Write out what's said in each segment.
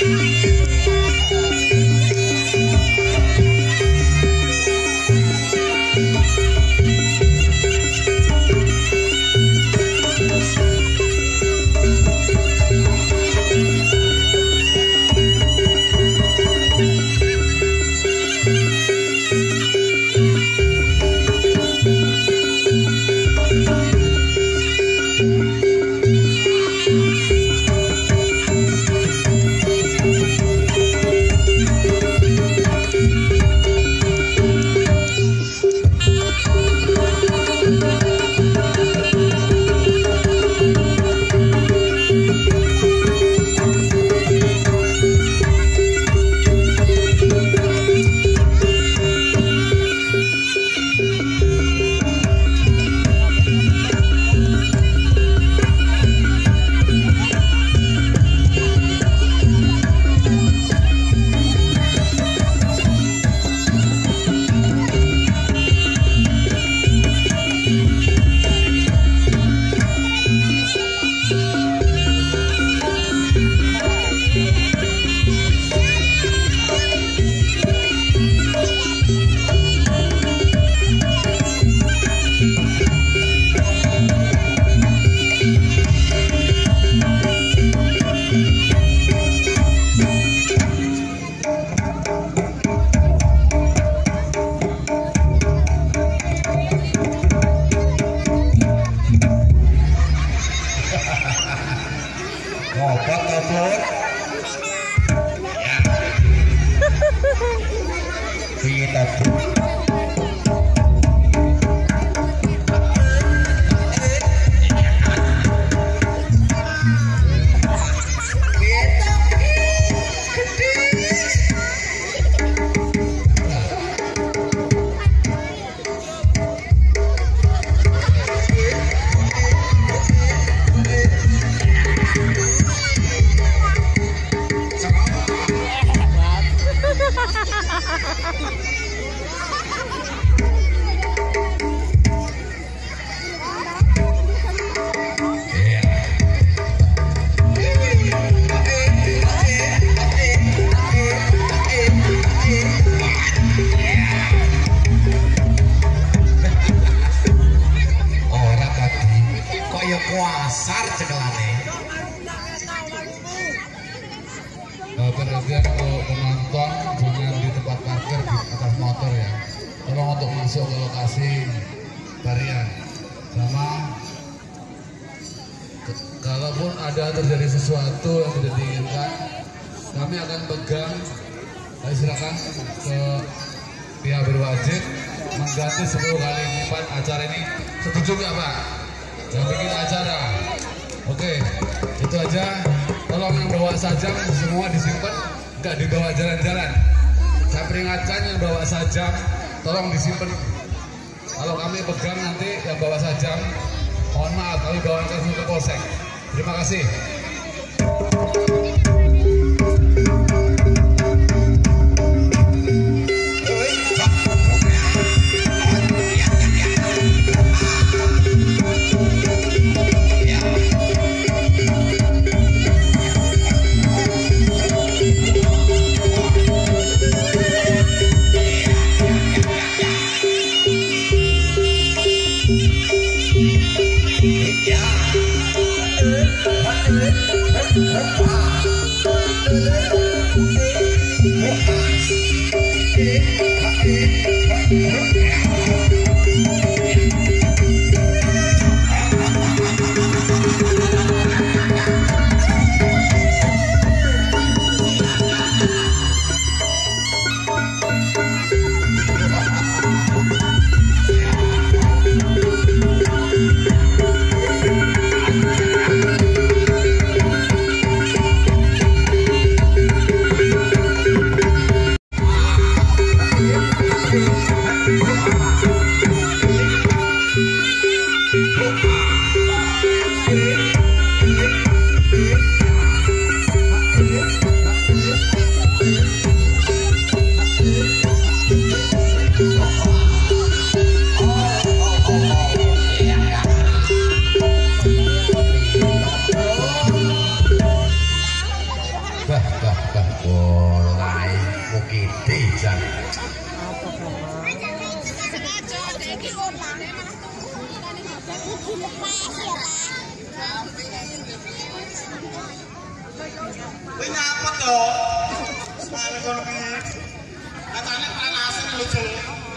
Perhatian kalau penonton jangan di tempat parkir di atas motor ya. Tolong untuk masuk ke lokasi tarian. Sama kalaupun ada terjadi sesuatu yang tidak diinginkan, kami akan pegang, silakan ke pihak berwajib mengganti 10 kali lipat acara ini. Setuju nggak Pak? Yang bikin acara. Oke, itu aja. Tolong yang bawa sajam semua disimpan, nggak dibawa jalan-jalan. Saya peringatkan yang bawa sajam, tolong disimpan. Kalau kami pegang nanti yang bawa sajam, mohon maaf kami bawa ke polsek. Terima kasih. Mulai mukiti jan. Kuwi ngapa to? Sampe kono piye? Katane panasan lho, Jul.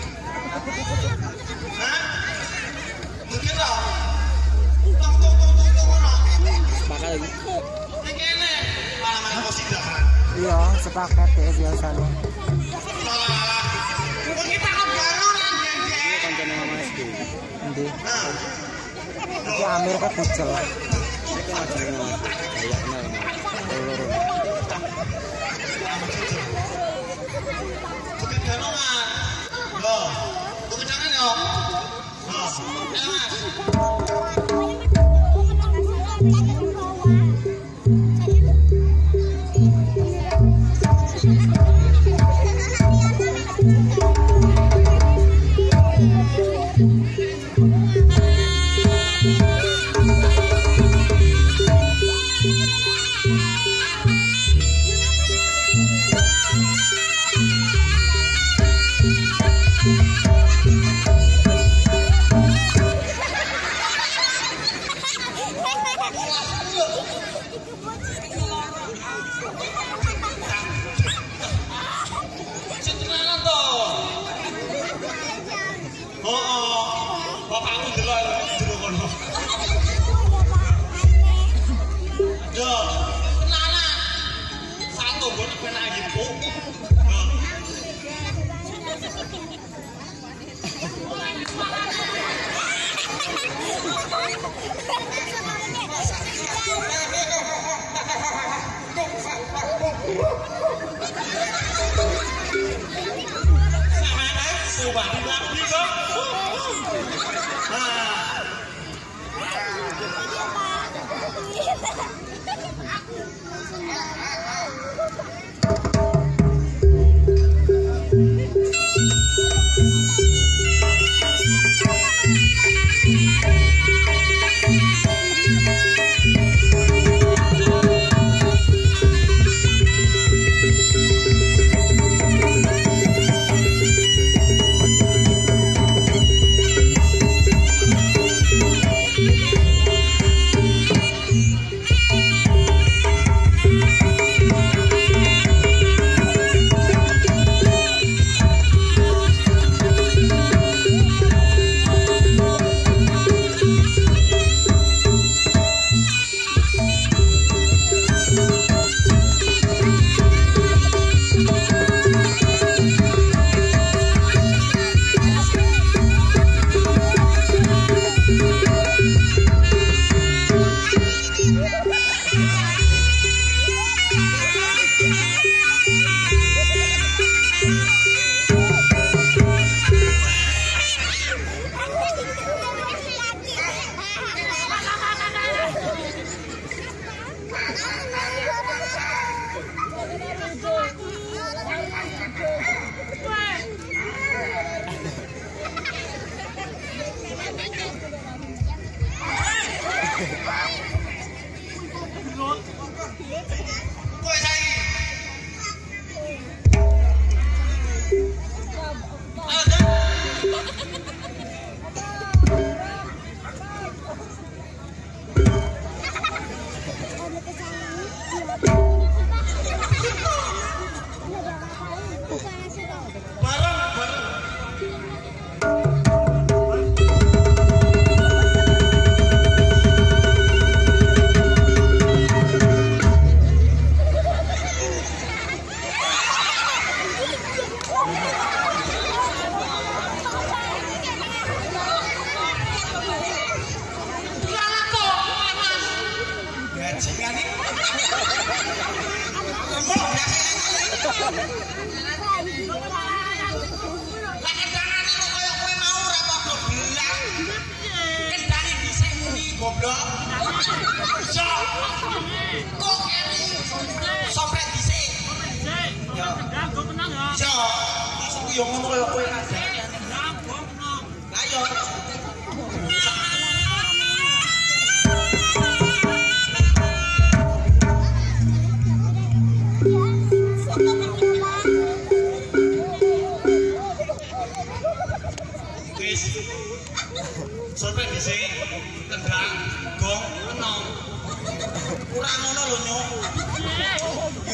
Hah? Mungkin to? Tok ngono. Bakal Iki kene malah kok sidahan. iya sepaket ya biasanya. Malah. Kok kita kok baru nang Dek. Iya kancane Mama SD. Endi? Nah. Iki Amir kan bujel. Iki majene kayaknya loro. Kedengaran. Loh, kedengaran yo. Bapakku delok jero kono. Yo, kenalan. Satu gon penak iki, Bu. Coba lagi kok.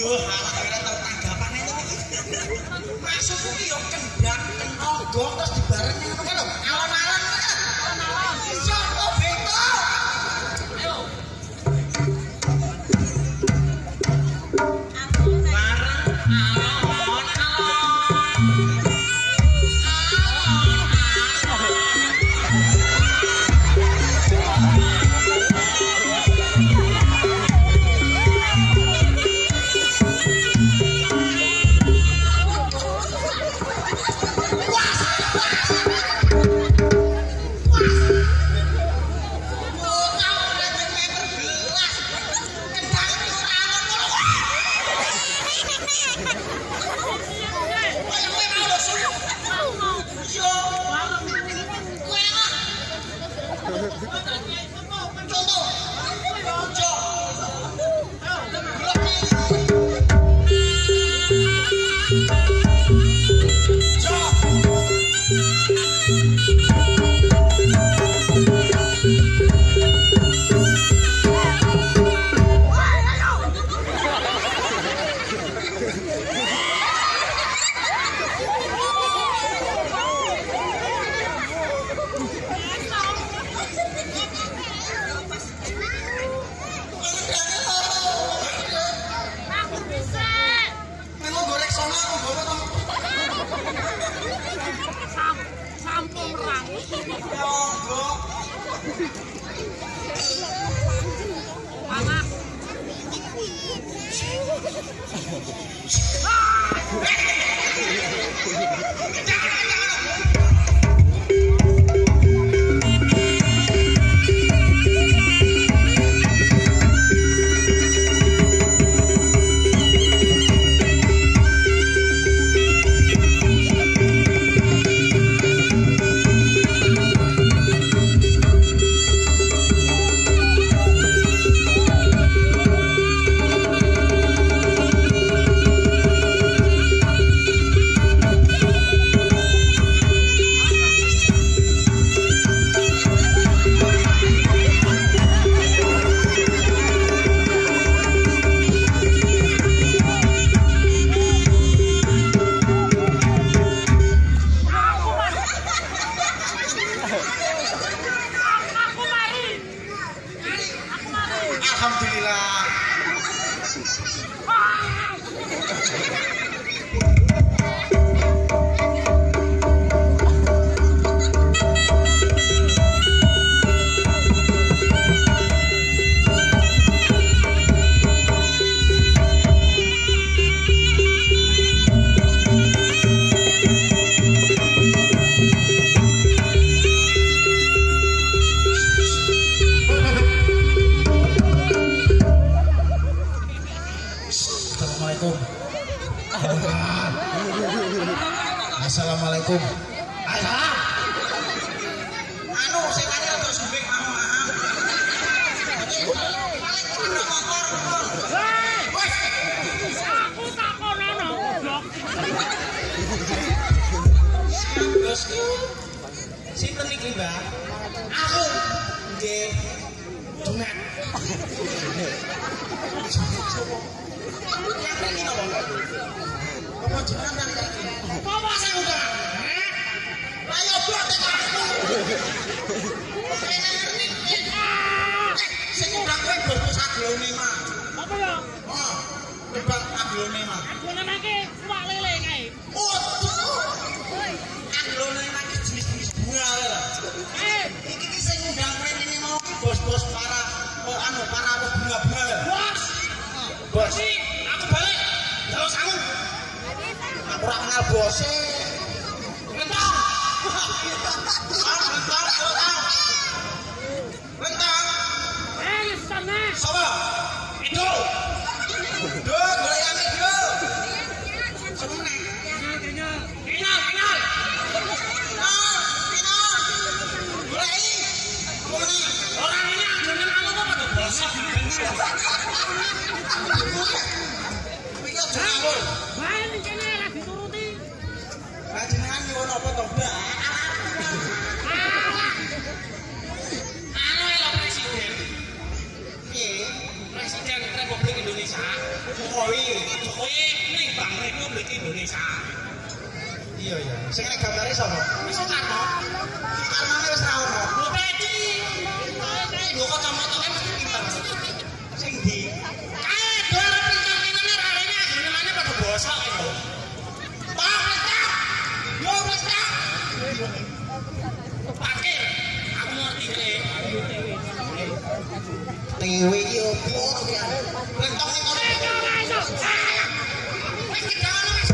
Duh, ora tau tanggapane to iki. Maksudku ki yo kendang tenaga terus dibarengi ngono lho. Alon-alon kan. Alon-alon. Iso kok beto. Ayo. Assalamualaikum. Anu sing kare rada sumbing mau. Aku takonono goblok. Bosku. Sinten iki, Mbak? Aku. Nggih. Junet. Apa jenengan iki? Apa sing udah? Ayo buat aku. Sing udah kowe bos aglone mah. Apa ya? Oh, bebas aglone mah. Aglone mah iki suwak lele kae. Waduh. Aglone mah iki jenis-jenis bunga lho. Iki sing undang kowe ini mau bos-bos para para bunga-bunga lho. Bos. Bos. Aku balik. Terus aku. Aku ora kenal bose. Lentang. Lentang. Sana. Sapa? Itu. Duh, goyang itu. Semene. Kenal. Goleki. Orang ini adonan aku kok pada bosok. Iki jawab. Main di kene lagi dituruti. Lah jenengan nyuwun apa to, Mbak? Anu lho Presiden. Piye? Presiden Republik Indonesia. Jokowi. Iya iya. Sing nek gambare sapa? Wis Karno. Karnone wis ra ono. Lho peci. Lho kok kacamata mesti pinter. Sing ndi? Kae dora pinter-pintere rarene agene padha bosok lho. Pak wis ta. Yo wis ta. Pakir. Aku ngerti rek. Tewe iki opo ya? Rentok ning kono. Wis kedalan wis.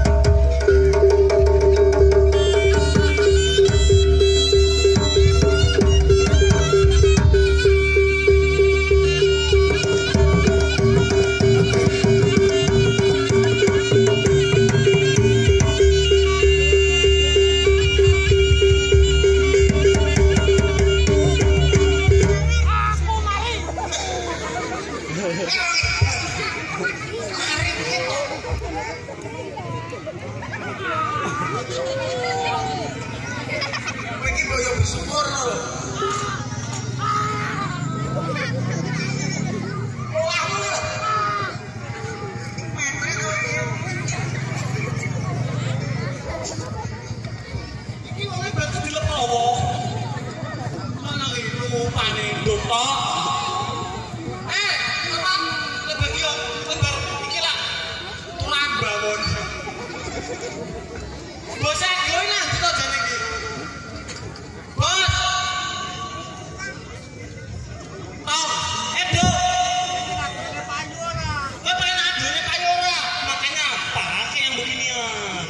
Iki boyo syukur lho. Iki wong berarti dilepowo. Mana iki rupane ndotok. Bos aku nanti kok jane iki. Bos. Oh, Edo. Payu ora. Kok pengen adune payu ora? Makanya pakai yang beginian.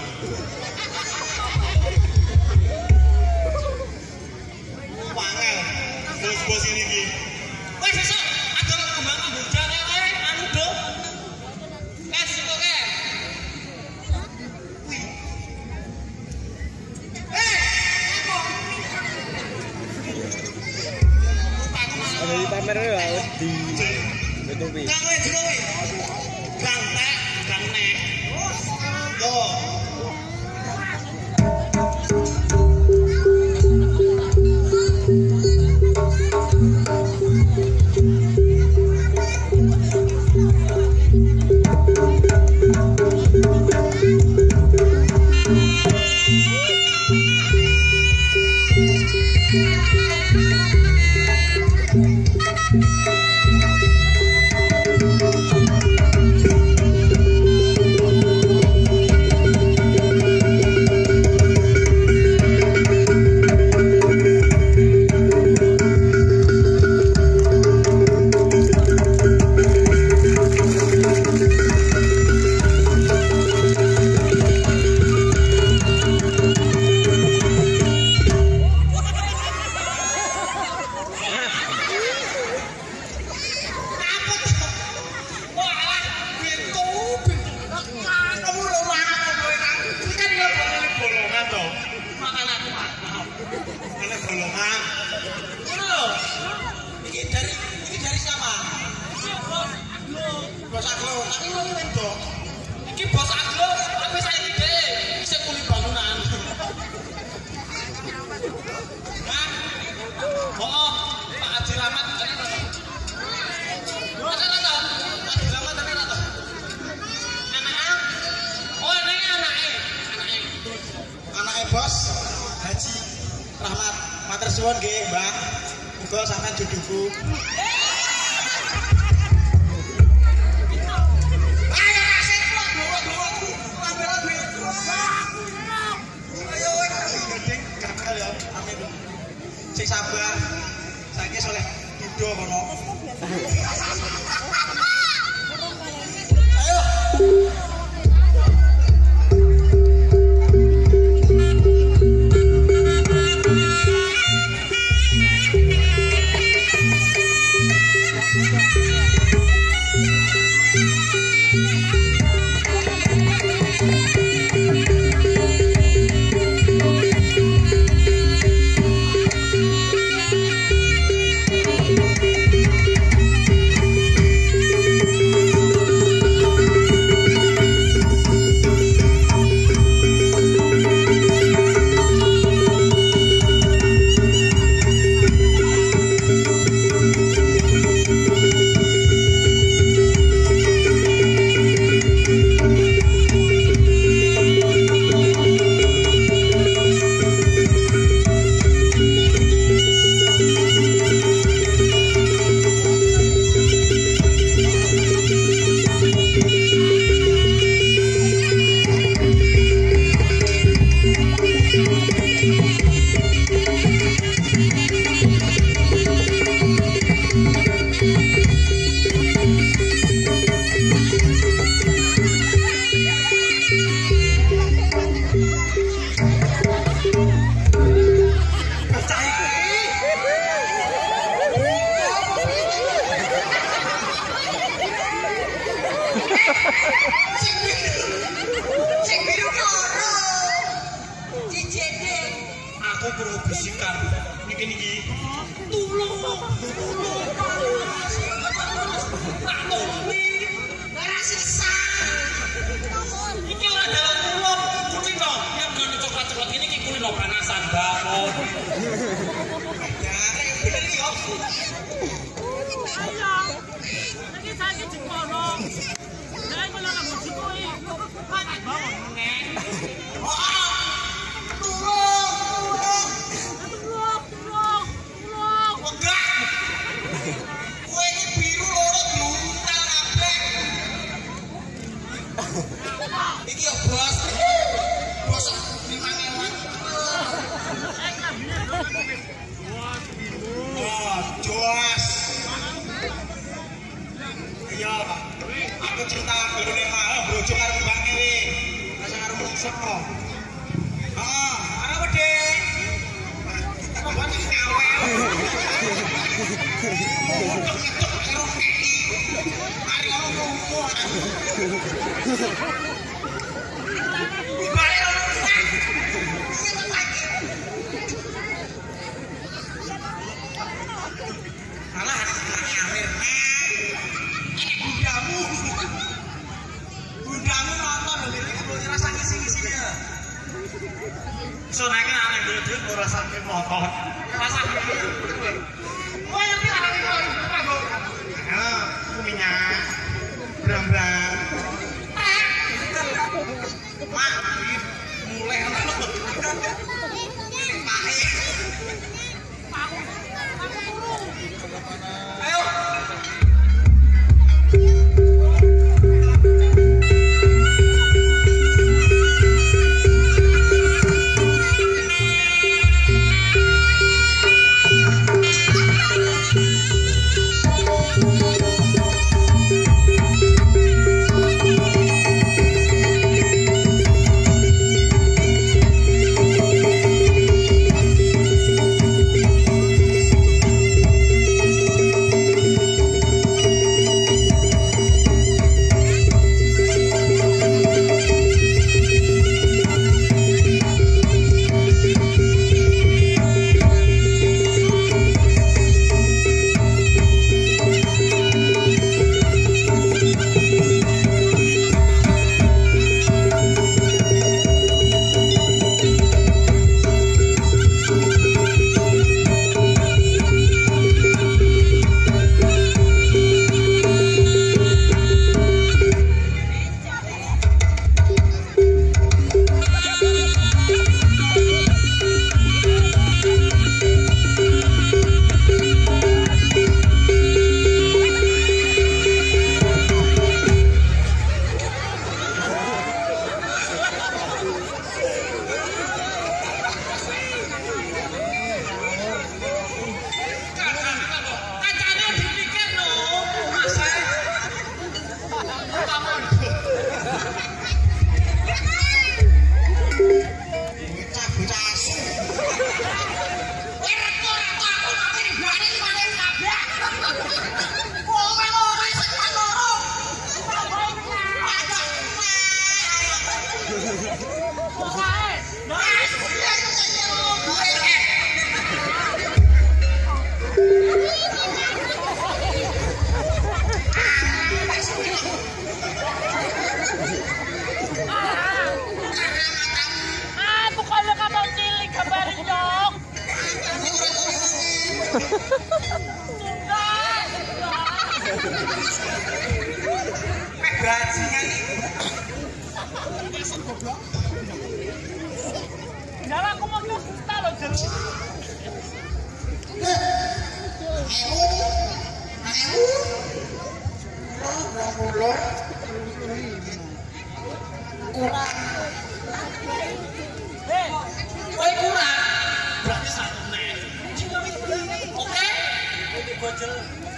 Wangel. Bos ini iki. Wes sesuk ada kembang kamboja kae anu do. Sesuk kae. Ada di pamer lah di YouTube. Kang wis kowe. Kang tek, kang nek. Yo. Bos Aglo, tapi wong wedok. Iki Bos Aglo, tapi saiki dhewe isih kuli bangunan. Hah? Oh, Pak Haji Rahmat kan to. Yo sana to. Pak Haji Rahmat tapi to. Anake? Oh, ini anake. Anake Bos Haji Rahmat. Matur suwun nggih, Mbak. Muga sampean jodohku. Sing sabar, saiki soleh dudo kono. Ayo. bangun. Ya, bener iki kok. Ayo. Lagi sakit jempolno. Nek ngono nang bojoku iki. Kok bangun meneh. Iki ya bos. Bos 5.000. Oh, jos. Iya, aku cerita filmnya mahal, brojo karo Bang Eri. Rasa karo musuh. Heeh, apa deh? Kita kapan ngawel. Mari ngomong. Bundamu nonton lho iki rasa ngisi-ngisinya. Iso naiknya aneh dulu ora sampe motor. Rasa oh ya iki aneh kok. Ah, minyak. Brang-brang. Mak, mulai ana. Ayo. Bajingan iki. Jalan aku mau kita loh Jen. Kurang. Kowe kurang. Berarti satu nek. Oke? Iki bocil.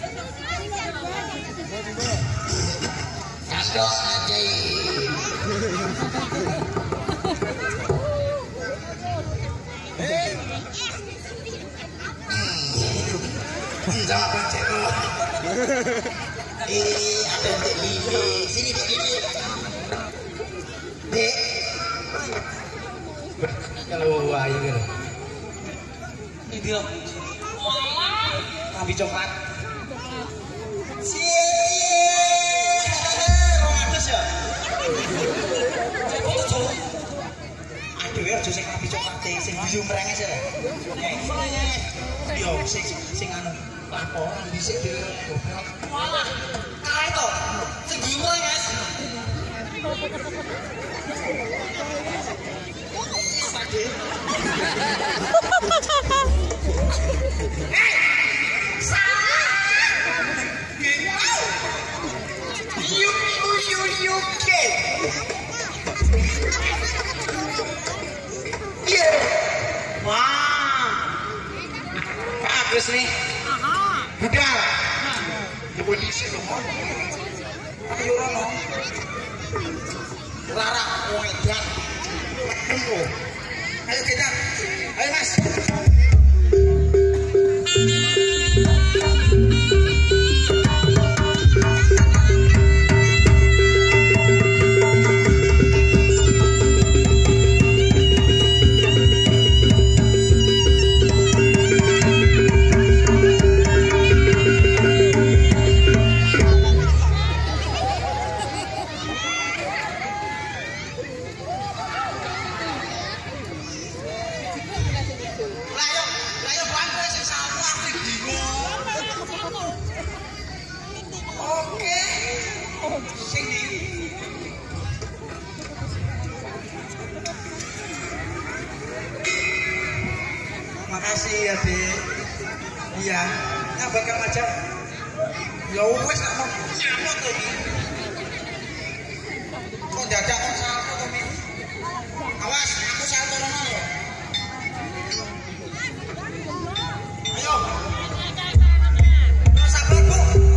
Kados aja. Jangan cekok. Ada Dek Lili. Sini Dek Lili. Dek. Kalau ayo gitu. Ini dia. Tapi coklat. Aduh ya, jose kapi coklat. sing guyu merenges ya. Yo sing anu laporan dhisik dhewe goblok. Walah, kae to. Sing guyu merenges. Sadhe. Bagus nih. Budal. Ibu di sini loh. Ayo rono. Larang wedan. Ayo kita. Ayo Mas. Makasih ya, Dek. Iya, nyabarkan aja. Ya wes nak nyamot to iki. Kok dadak kok salto to, Min? Awas, aku salto rono lho. Ayo. Sabar, Bu.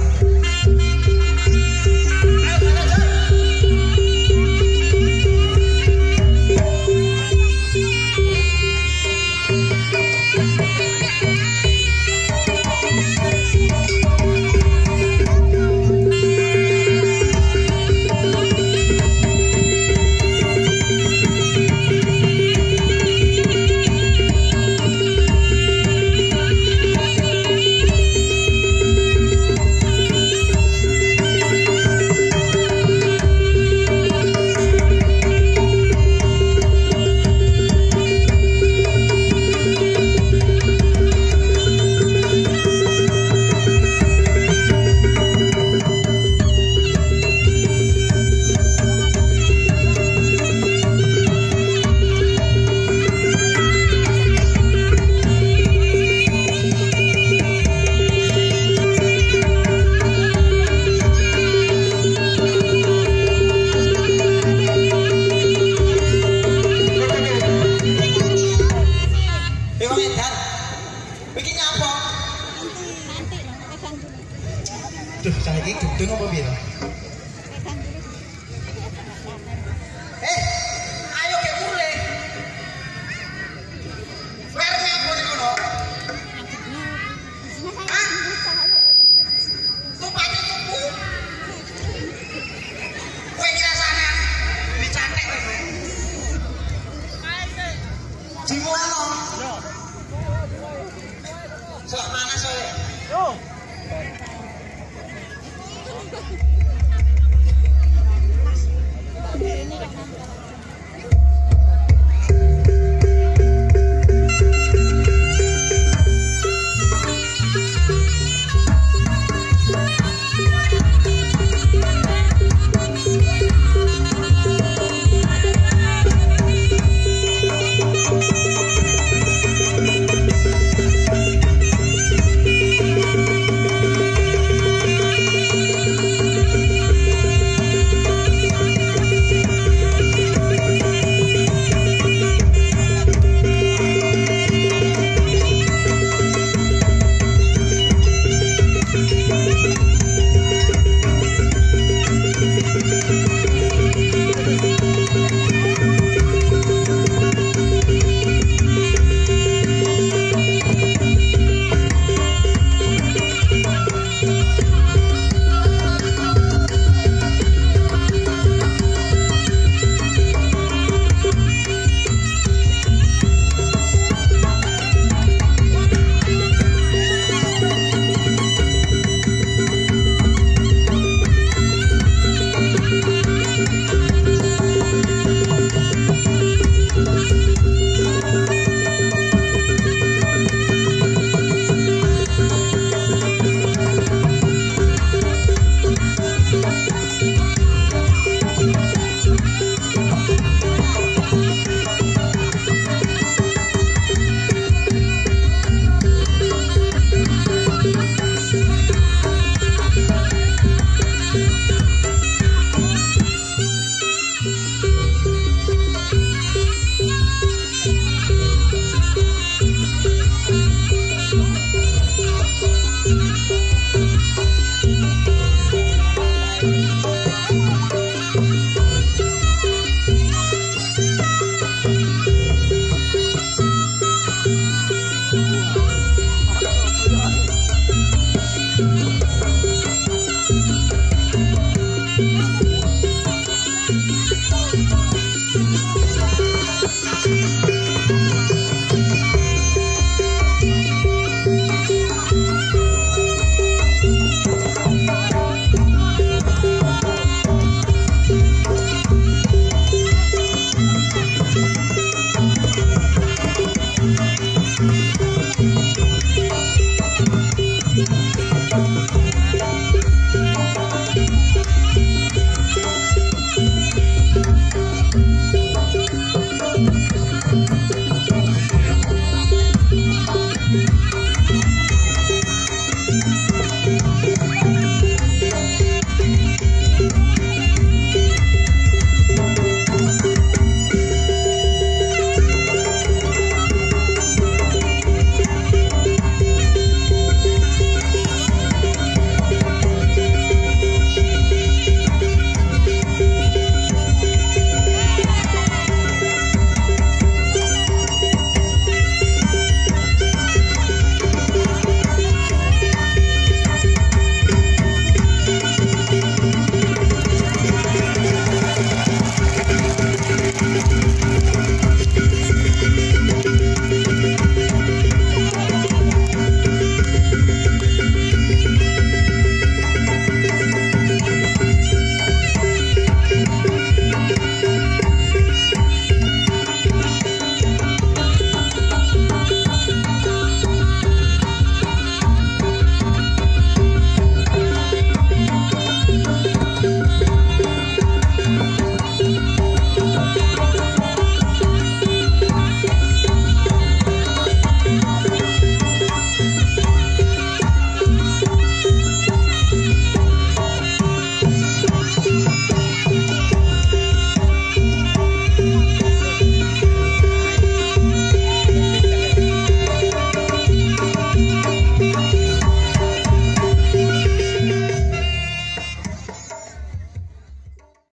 Duh, saiki gedung apa piye to? Ayo ke mulai. Wernya apa niku lho? Tupane tuku. Kowe iki rasane dicantek kowe. Jimono. Yo. Sok panas kowe. Yo. Ini kan